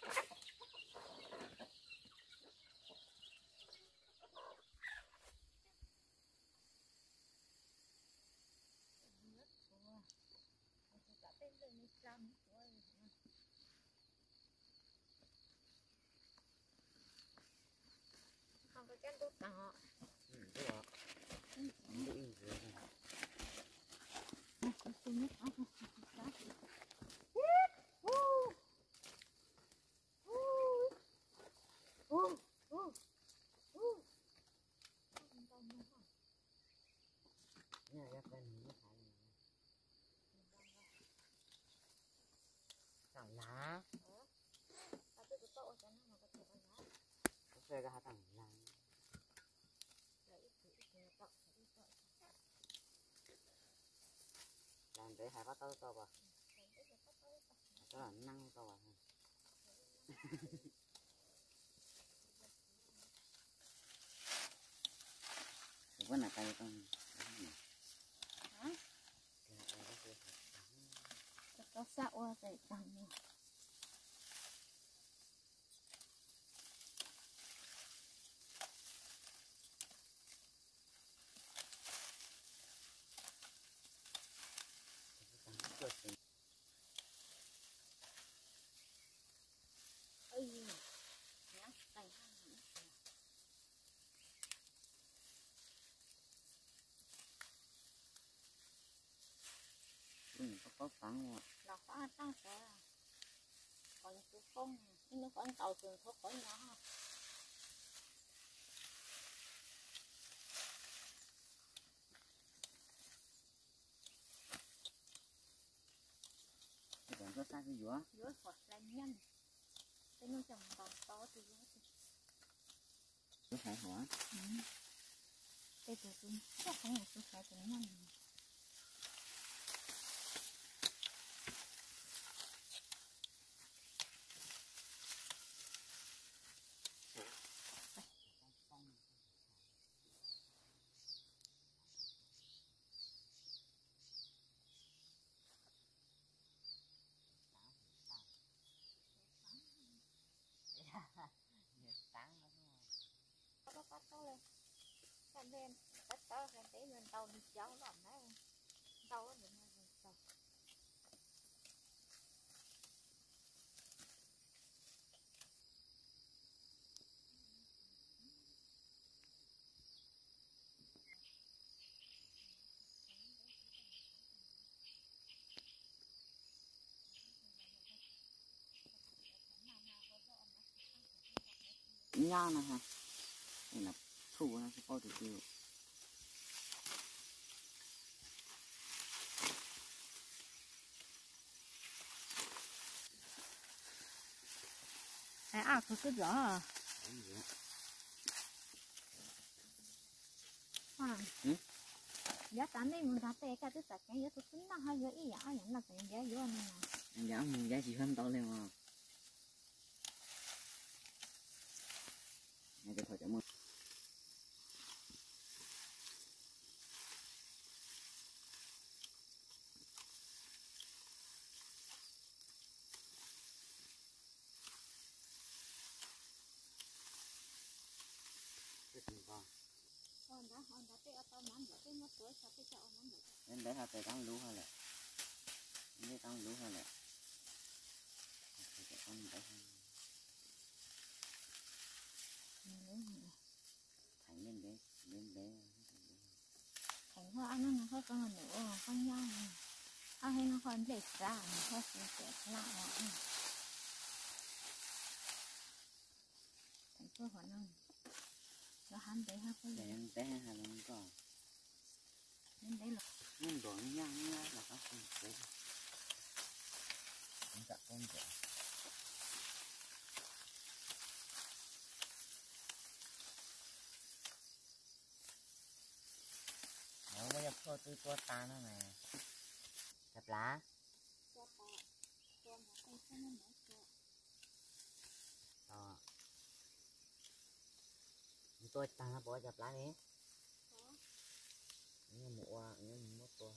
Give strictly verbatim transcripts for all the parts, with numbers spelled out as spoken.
không có cái tốt tặng ừ đúng rồi ừ đúng rồi nhà ra bên nó phải tặng lá có xe ra tặng lá làm để hai bát tao to bà đó là năng to bà có là tay con hả? Có sạo vậy tặng nè. Ây nhỉ, nhá, tay hai nhỉ. Ừ, có có phẳng rồi. Là phá tăng sẽ còn chú không, nhưng nó còn tàu thường thuốc khỏi nhỏ. Thì còn có sai cái dũa. Dũa hoặc là nhanh. Cái nó trồng còn to thì dũa thì. Dũa phải hỏa. Ừ. Cái từ tôi chắc không là tôi phải từ nhanh. Có bắt to lên, làm lên, bắt to làm tí mình tàu đi cháu làm đấy, tàu nó mình làm tàu. Nho này hả? Đây là thu nó sẽ có từ từ. À, cứ cứ rõ à? À. Ừ? Giá tám mươi mình ra tê cái thứ sạch cái giá tôi tính là hơi ý giá nhận là cái giá vô này nè. Giá mình giá chỉ hơn to lên mà. Này cái thôi chả mưa. Còn đã còn đã tê ở tao nắm được cái mất tuổi sao cái chậu nắm được. Nên để hai tay tăng lú hay là. Nên tăng lú hay là. Cái con để hơn. Thành lên đấy, lên đấy. Thành hoa ăn nó hơi con nữa, con nhau này. À hay nó còn để ra, nó sẽ sẽ lại. Thành phương khả năng. Nó hắn đấy ha con. Để em té hay là không có. Nên đấy là. Nhưng đồ nhang nhá là có không thế. Không chặt con kìa. Nó mới nhập thôi tôi tua ta nó nè. Chặt lá. Cho ta. Cho nó cây cho nó nở cho. Đó. Tôi ta nó bỏ chặt lá đi. Có. Nó mua, nó mua tua.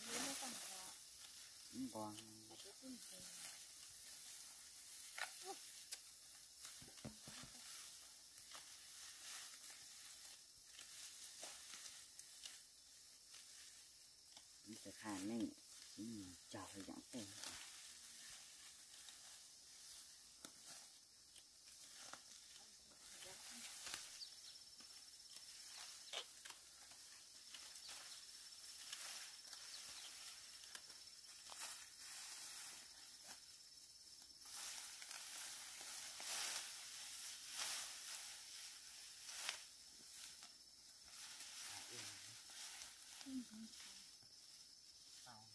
nó còn là cũng còn cái cái gì những cái khả năng những trò dạng tên ừ. sau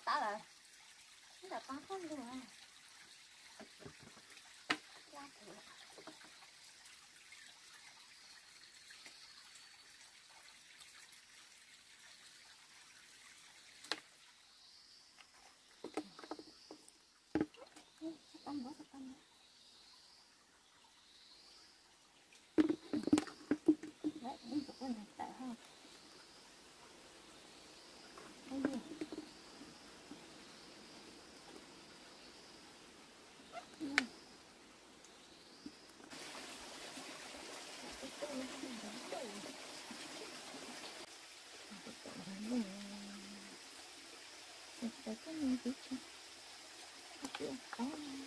ta là nó là ta không được à ra thử tâm bớt tâm đấy đi chụp con này tại không đây đi Để cái này đi cho cái có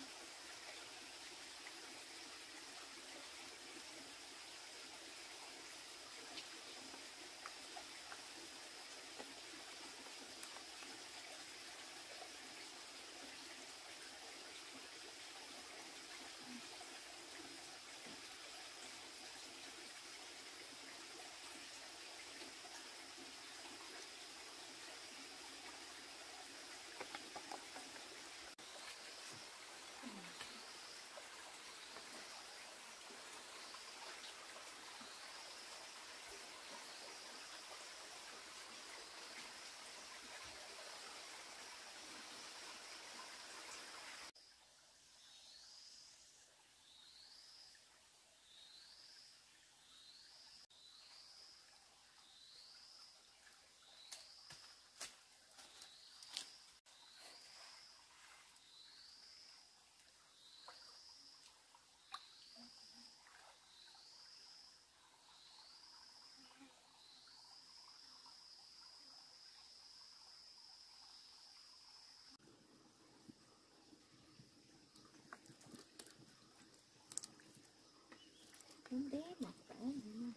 không đế mặt cả nữa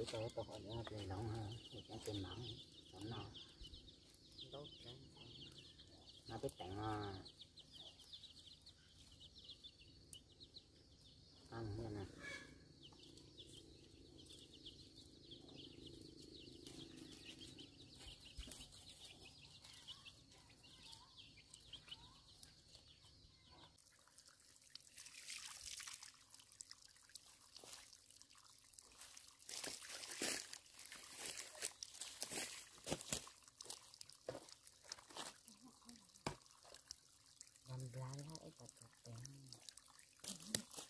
tôi tôi hỏi nó tiền nóng ha thì cái tiền nóng nóng nó đâu nó biết tặng ăn như này làm lá lá ấy thật đẹp